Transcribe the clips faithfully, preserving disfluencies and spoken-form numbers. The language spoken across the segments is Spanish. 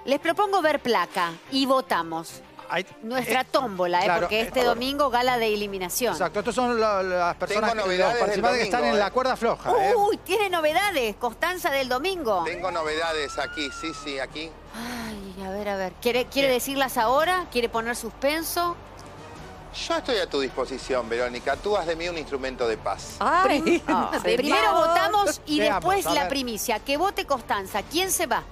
Les propongo ver placa y votamos. Hay, Nuestra eh, tómbola, ¿eh? claro, Porque este eh, domingo gala de eliminación. Exacto, estos son la, las personas, Tengo que, los novedades participantes del que están domingo, en la eh. cuerda floja. ¿eh? Uy, tiene novedades, Constanza del domingo. Tengo novedades aquí, sí, sí, aquí. Ay, a ver, a ver. ¿Quiere, quiere decirlas ahora? ¿Quiere poner suspenso? Yo estoy a tu disposición, Verónica. Tú haz de mí un instrumento de paz. Ay, Ah, no, primero por favor. votamos y Veamos, después a la ver. primicia. Que vote Constanza. ¿Quién se va?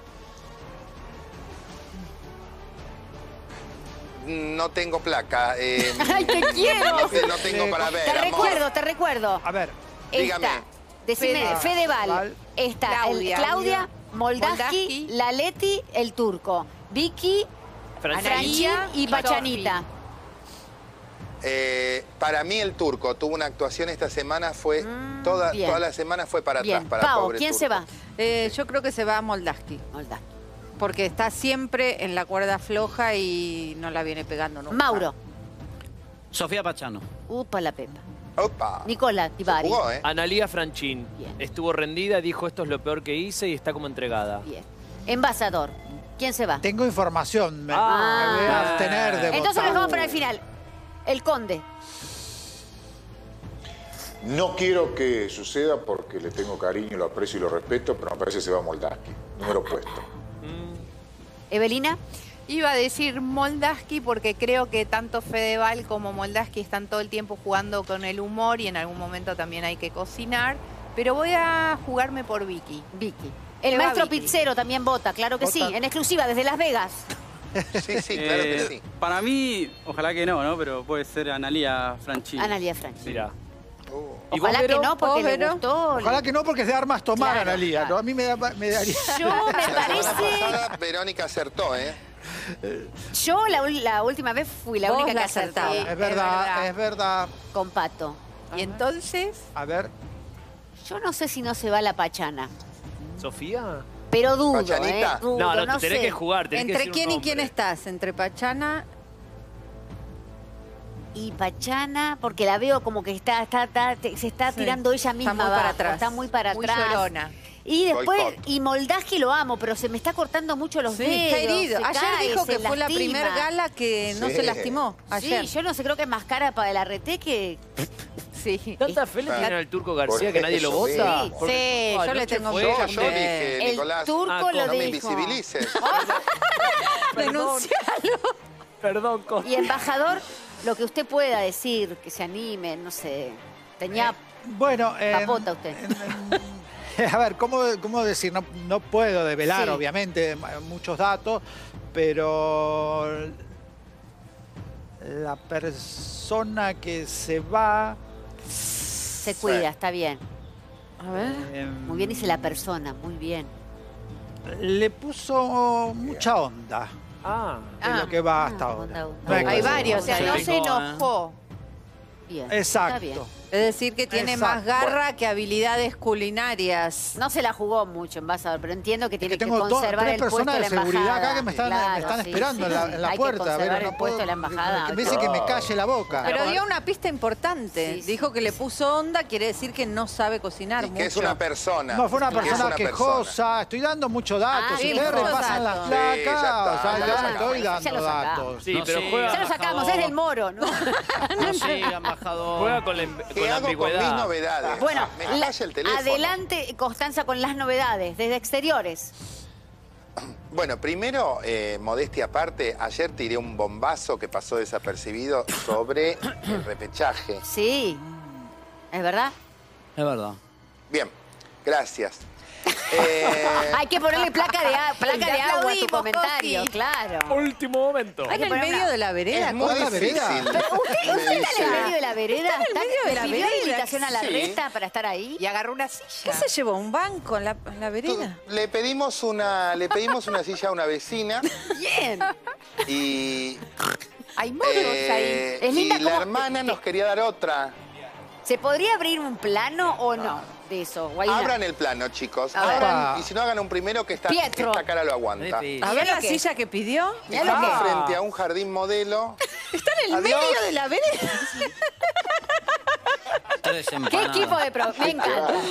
No tengo placa. eh, ¡Ay, te quiero! No, no tengo para ver, Te amor. recuerdo, te recuerdo. A ver, Dígame. Está, decime, Fede- Fedeval. Val. Está Claudia. el- Claudia, Moldaski, Moldaski. Laletti, el turco. Vicky, Franchi. Franchi y y Pachanita. Eh, para mí el turco tuvo una actuación esta semana, fue Mm, toda, bien. toda la semana fue para Bien. atrás para el Pau, pobre ¿quién turco. se va? Eh, yo creo que se va a Moldaski. Moldaski. Porque está siempre en la cuerda floja y no la viene pegando nunca. Mauro. Sofía Pachano. Upa la pepa. Opa. Nicola Se Tivari. jugó, ¿eh? Analía Franchín. Bien. Estuvo rendida, dijo esto es lo peor que hice y está como entregada. Bien. Envasador. ¿Quién se va? tengo información. Me, Ah. me voy a abstener de Entonces lo votar. dejamos para el final. El conde. No quiero que suceda porque le tengo cariño, lo aprecio y lo respeto, pero me parece que se va Moldaski, número puesto. Evelina. Iba a decir Moldaski porque creo que tanto Fedeval como Moldaski están todo el tiempo jugando con el humor y en algún momento también hay que cocinar. Pero voy a jugarme por Vicky. Vicky. El Se va maestro Vicky. Pizzero también vota, claro que sí. Vota. En exclusiva desde Las Vegas. Sí, sí, claro que Eh, sí. Para mí, ojalá que no, ¿no? Pero puede ser Analía Franchini. Analía Franchi. Mirá. Uh. ¿Y vos, Ojalá que Vero? no, porque ¿Vos, le Vero? gustó. Ojalá que no, porque es de armas tomar, Claro, Analía. claro. ¿no? A mí me, da- me daría... Yo me La semana parece... pasada Verónica acertó, ¿eh? Yo la, ul- la última vez fui la Vos única que la acerté acertabas. Es verdad, verdad. es verdad. con Pato. Y entonces, A ver, Yo no sé si no se va la Pachana, ¿Sofía? pero dudo, ¿Pachanita? ¿eh? Dudo, No, no, no tenés sé. que jugar, tenés que ¿Entre decir un quién y quién nombre. estás? ¿Entre Pachana? Y Pachana, porque la veo como que está, está, está- te- se está Sí, tirando ella está misma muy para abajo, atrás. está muy para muy atrás. llorona. Y después, Boicot. y Moldaski lo amo, pero se me está cortando mucho los Sí, dedos. está herido. se Ayer cae, dijo se que fue la lastima. primer gala que no Sí. se lastimó. Ayer. Sí, yo no sé, creo que es más cara para el arreté que... Sí. ¿Tanta fe le Ah. tienen al Turco García Por que nadie lo eso, vota? sí. Porque- Sí, Ah, yo le anoche tengo fue mucho Yo, donde- yo dije, El Nicolás, turco Ah, lo no me dijo. invisibilices. Denuncialo. Perdón, Costa. Y embajador, lo que usted pueda decir, que se anime, no sé. Tenía bueno... en- papota usted. A ver, ¿cómo, cómo decir? No, no puedo develar, Sí. obviamente, ma- muchos datos, pero la persona que se va... Se cuida, está bien. A ver. eh, Muy bien dice la persona, muy bien. le puso mucha onda Ah. en Ah. lo que va hasta Ah, ahora. onda, onda. No hay que Hay hacer- varios, o sea, Se no picó, se ¿eh? enojó. Bien. Exacto. Está bien. Es decir, que tiene Exacto. más garra que habilidades culinarias. No se la jugó mucho, embajador, pero entiendo que tiene que que, tengo dos- conservar tres el puesto personas de la de seguridad embajada. acá que me están, me Claro, están sí, esperando sí. en la, en la Hay puerta. que conservar Vero, el no puesto puedo- de la embajada. que me dicen que me calle la boca. Pero dio una pista importante. Sí, sí. Dijo que le puso onda, quiere decir que no sabe cocinar Y mucho. que es una persona. No, fue una Que es persona una quejosa. persona. Estoy dando muchos datos. Ah, si sí, ustedes muchos repasan datos. las Sí, placas, ya está, o sea, ya yo lo no estoy sacamos, ya dando lo sacamos. datos. Sí, No pero siga, juega, Ya lo sacamos, es del Moro, ¿no? No siga, embajador. juega con la, em- ¿Qué con la hago con mis ambigüedad. novedades? Bueno, Me la- falla el teléfono. adelante, Constanza, con las novedades, desde exteriores. Bueno, primero, eh, modestia aparte, ayer tiré un bombazo que pasó desapercibido sobre el repechaje. Sí, ¿es verdad? Es verdad. Bien, gracias. Eh, Hay que ponerle placa de, a- placa Te de agua a tu aplaudimos, comentario, Coqui. claro. Último momento. Hay En que el poner medio una- de la vereda. es muy ¿Con la difícil. vereda? ¿Usted, Me usted está en el dice- medio de la vereda? Está en el medio de la ¿Le pidió vereda, invitación a la sí. reta para estar ahí? Y agarró una ¿Qué silla. se llevó? ¿Un banco en la, en la Tú- vereda? Le pedimos una, le pedimos una silla a una vecina Bien. y, Hay moros eh, ahí. Es y linda la como- hermana nos quería dar otra. ¿Se podría abrir un plano o no de eso? Guaina? Abran el plano, chicos. A ver. Abran, y si no, hagan un primero que esta, que Pietro. esta cara lo aguanta. A ver Mirá la lo que- silla que pidió. Mirá lo Estamos que- frente a un jardín modelo. Está en el Adiós. medio de la vereda. Está ¿Qué desempanada. equipo de pro? Me encanta.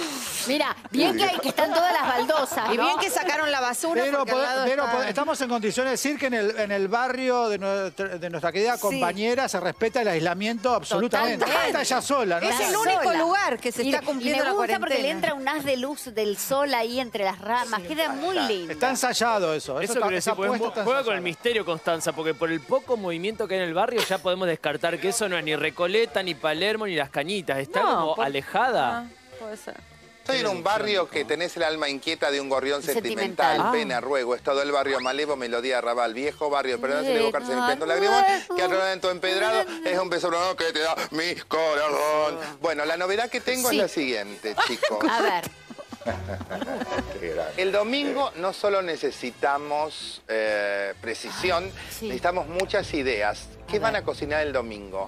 Mira, bien que, hay, que están todas las baldosas, Y ¿no? bien que sacaron la basura Pero, porque al lado pero está- estamos en condiciones de decir que en el, en el barrio de nuestra, de nuestra querida Sí. compañera se respeta el aislamiento absolutamente. Totalmente. Está ella sola, ¿no? Es Está el único sola. lugar que se Y- está cumpliendo y me la gusta cuarentena. porque le entra un haz de luz del sol ahí entre las ramas. Queda muy lindo. Está ensayado eso. Eso está- quiere decir, esa porque apuesta mu- está juega con el ensayada. misterio, Constanza, porque por el poco movimiento que hay en el barrio ya podemos descartar que eso no es ni Recoleta, ni Palermo, ni Las Cañitas. Está No, como por- alejada. Ah, puede ser. Estoy en un barrio que tenés el alma inquieta de un gorrión sentimental. Sentimental. Pena, ruego, es todo el barrio Malevo, melodía Raval, viejo barrio, perdón si le evocarse el Pena, pento lagrimón, que ruego. al tu empedrado es un beso blanco que te da mi corazón. Bueno, la novedad que tengo Sí. es la siguiente, chicos. A ver, Qué grande. El domingo no solo necesitamos eh, precisión, sí. necesitamos muchas ideas. ¿Qué van a cocinar el domingo?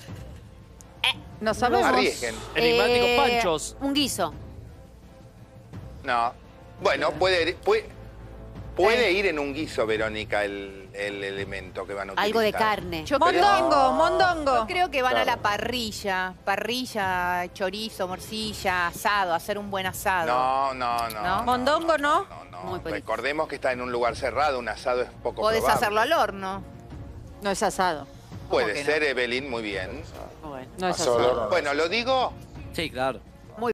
No sabemos. Arriesguen. Enigmáticos eh, panchos. un guiso. No. Bueno, puede, puede, puede ir en un guiso, Verónica, el, el elemento que van a utilizar. Algo de carne. Yo creo- Mondongo, mondongo. Yo creo que van a Claro. la parrilla. Parrilla, chorizo, morcilla, asado, hacer un buen asado. No, no, no. ¿No? Mondongo, ¿no? No, no. Muy político. Recordemos que está en un lugar cerrado, un asado es poco Podés probable. hacerlo al horno. No es asado. Puede que no? ser, Evelyn, muy bien. Bueno. No es Asado al asado. horno, no. Bueno, ¿lo digo? Sí, claro.